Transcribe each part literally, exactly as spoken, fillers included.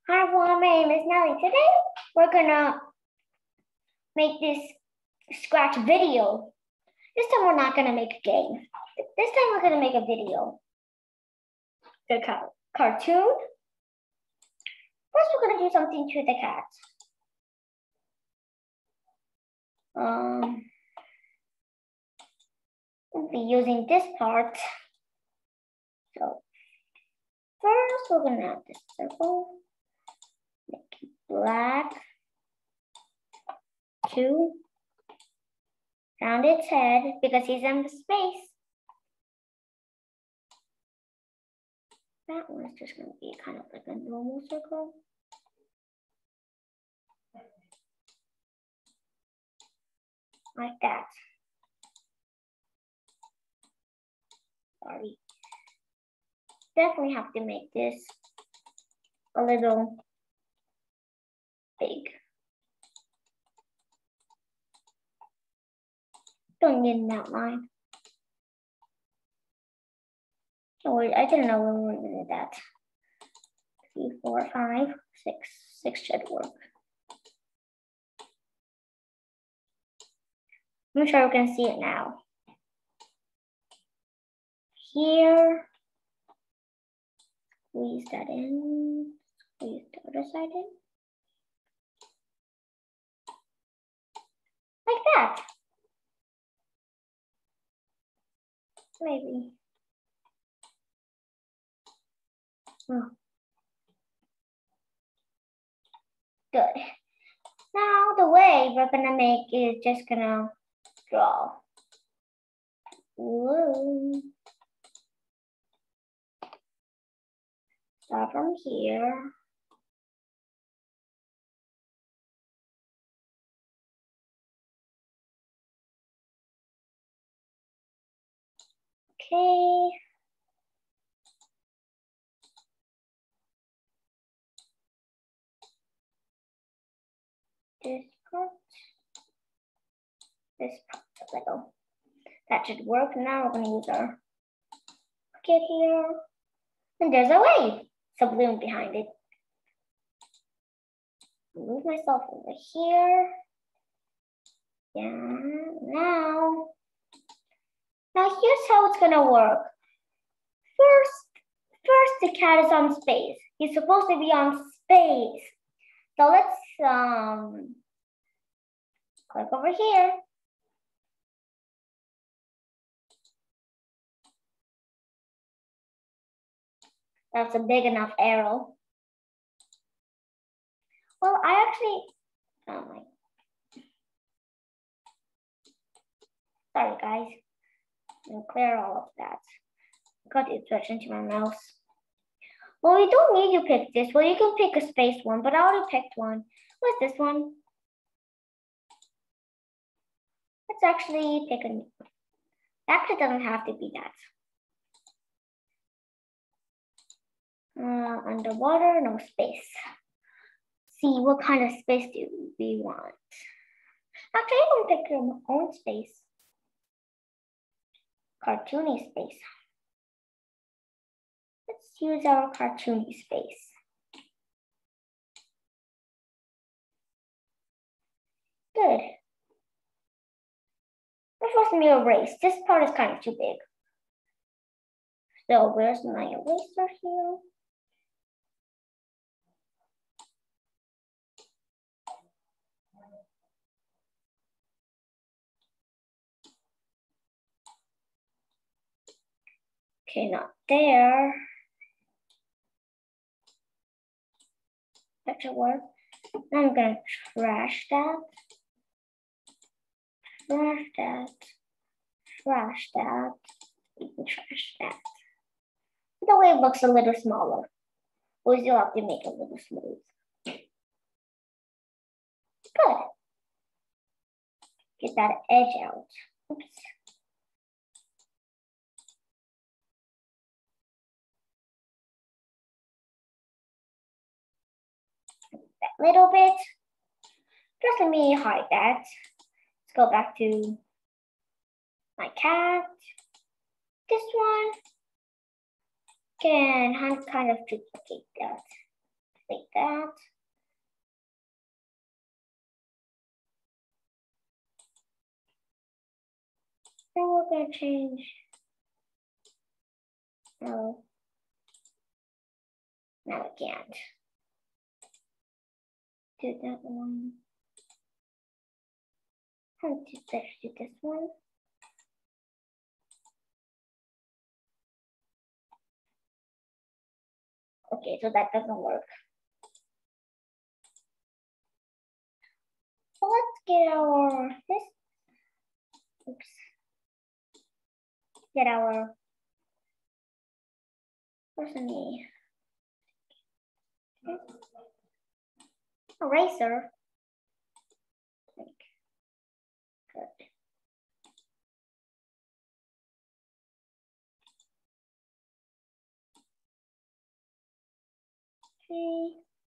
Hi everyone, my name is Nelly. Today we're gonna make this scratch video. This time we're not gonna make a game. This time we're gonna make a video. The car cartoon. First we're gonna do something to the cat. Um, we'll be using this part. So first we're gonna have this circle. Make it black. Two. Round its head because he's in the space. That one is just going to be kind of like a normal circle. Like that. Sorry. Definitely have to make this a little big. Don't need an outline. Oh, wait, I didn't know when we were going to do that. Three, four, five, six. Six should work. I'm sure we can see it now. Here. Squeeze that in. Squeeze the other side in. Like that. Maybe. Oh. Good. Now the way we're gonna make is just gonna draw. Woo. Start from here. Okay. This part. This part a little. That should work. Now we're gonna use our bucket here. And there's a wave. It's a balloon behind it. Move myself over here. Yeah. Now. Now here's how it's gonna work. First, first the cat is on space. He's supposed to be on space. So let's um click over here. That's a big enough arrow. Well, I actually, oh my, sorry guys. I'm gonna clear all of that. Got it switch into my mouse. Well, you don't need to pick this. Well, you can pick a space one, but I already picked one. What's this one? Let's actually pick a new one. Actually, doesn't have to be that. Uh, underwater, no space. See, what kind of space do we want? Actually, I can pick your own space. Cartoony space. Let's use our cartoony space. Good. We're supposed to be erased. This part is kind of too big. So where's my eraser here? Okay, not there. That should work. Now I'm gonna trash that. Trash that. Trash that. You can trash that. The way it looks a little smaller. We still have to make it a little smooth. Good. Get that edge out. Oops. That little bit. Just let me hide that. Let's go back to my cat. This one can kind of duplicate that. like that. Then we're gonna change. Oh, now I can't do that one. I'll just do this one. Okay, so that doesn't work. So let's get our this. Oops. Get our person me eraser. Like, good. Okay.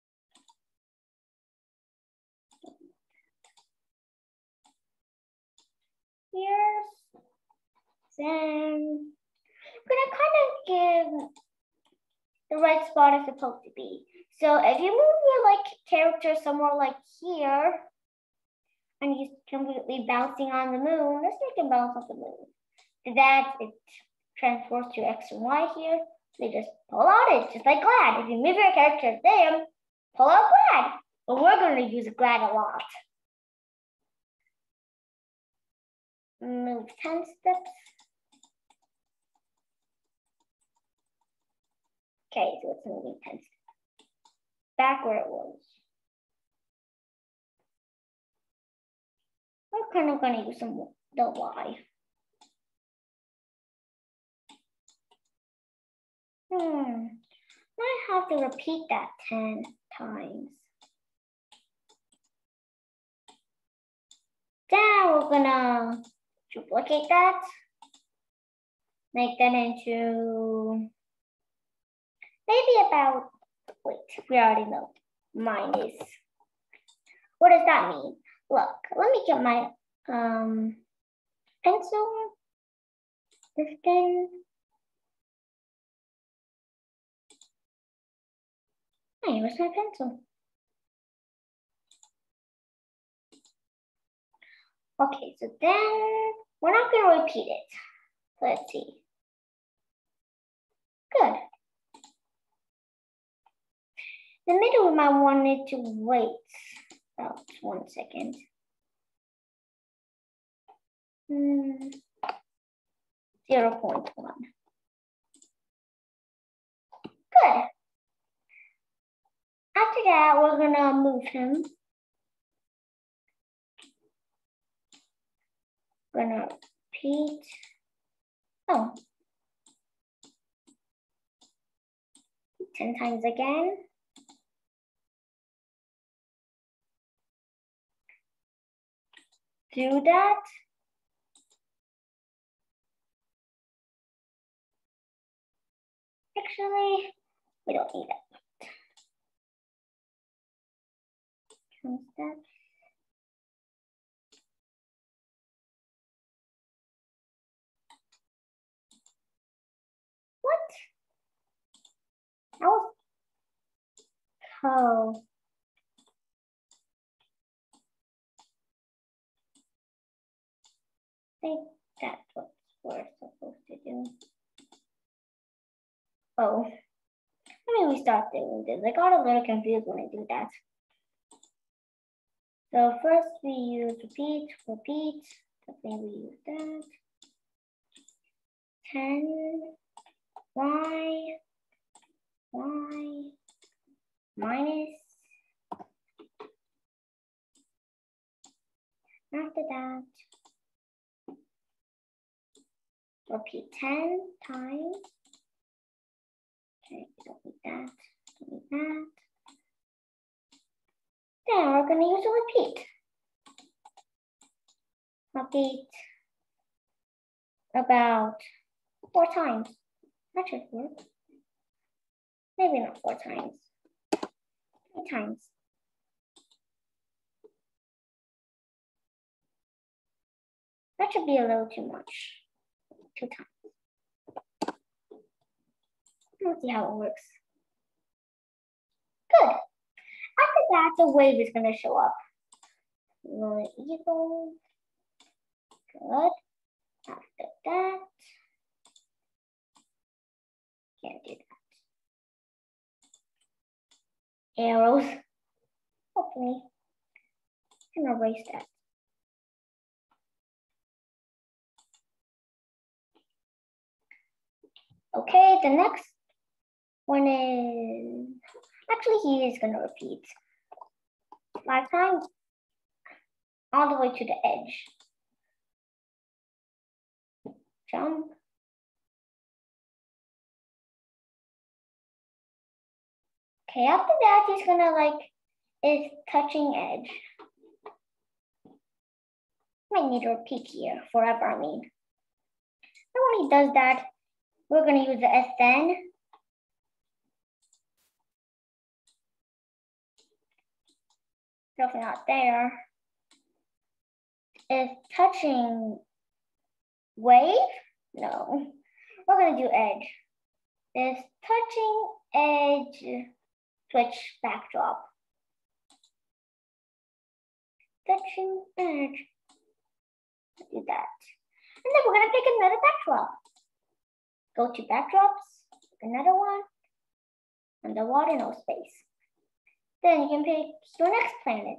Here's then I'm gonna kind of give the right spot is supposed to be. So if you move your like character somewhere like here, and he's completely bouncing on the moon, let's make him bounce off the moon. To that, it transfers to X and Y here. So you just pull out it, just like GLAD. If you move your character there, pull out GLAD. But we're going to use GLAD a lot. Move ten steps. Okay, so it's moving ten steps. Back where it was. We're kind of going to use some the Y. Hmm. I have to repeat that ten times. Then we're gonna duplicate that. Make that into maybe about, wait, we already know. Minus. What does that mean? Look, let me get my um pencil. fifteen. Hey, where's my pencil? Okay, so then we're not going to repeat it. Let's see. Good. The middle, we might want it to wait about one second. Hmm. zero point one. Good. After that, we're gonna move him. Gonna repeat. Oh. ten times again. Do that. Actually, we don't need that. ten steps. What? That was oh. I think that's what we're supposed to do. Oh, let me restart doing this. I got a little confused when I do that. So first we use repeat, repeat. Then we use that. ten, Y, Y, minus. After that, repeat ten times. Okay, don't need that, don't need that. Then we're going to use a repeat. Repeat about four times. That should work. Maybe not four times. Three times. That should be a little too much. Two times. Let's see how it works. Good. that, the wave is gonna show up. Rolling eagle. Good. After that, can't do that. Arrows. Hopefully, I'm gonna erase that. Okay, the next one is, actually he is gonna repeat. Last time, all the way to the edge. Jump. Okay, after that, he's gonna like, is touching edge. Might need to repeat here forever, I mean. And when he does that, we're gonna use the S N. Definitely not there. Is touching wave? No. We're gonna do edge. Is touching edge, switch backdrop. Touching edge. Do that. And then we're gonna pick another backdrop. Go to backdrops, pick another one, underwater, no space. Then you can pick your next planet.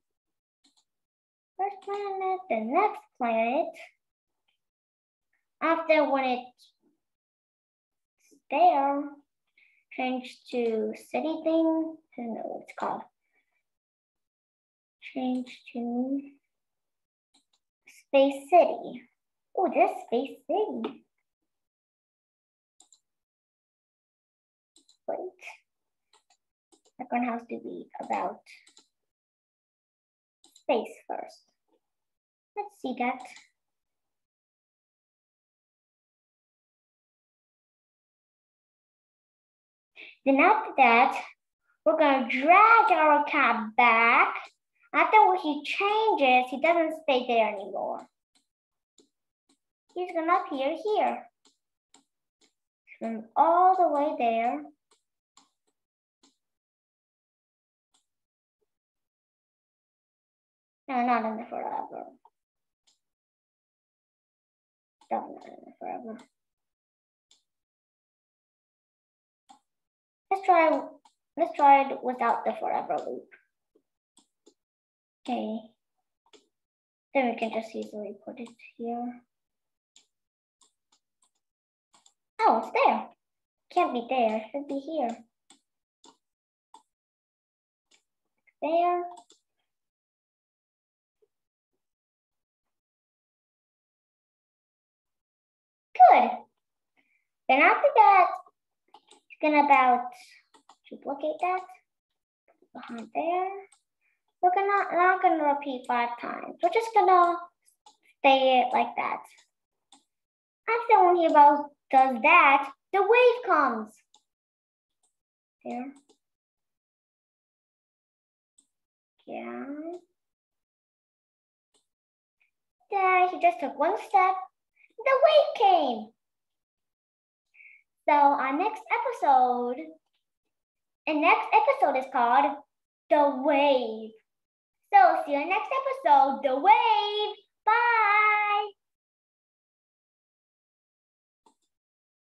First planet, the next planet. After when it's there, change to city thing. I don't know what it's called. Change to Space City. Oh, there's Space City. Wait. That one has to be about space first. Let's see that. Then after that, we're gonna drag our cat back. After he changes, he doesn't stay there anymore. He's gonna appear here. From all the way there. No, not in the forever. Definitely in the forever. Let's try, let's try it without the forever loop. Okay. Then we can just easily put it here. Oh, it's there. Can't be there, it should be here. There. Good. Then after that, it's gonna about duplicate that behind there. We're gonna not gonna repeat five times. We're just gonna stay it like that. After when he about does that, the wave comes. There. Yeah. There, he just took one step. The wave came. So our next episode, and next episode is called The Wave. So see you next episode, The Wave. Bye.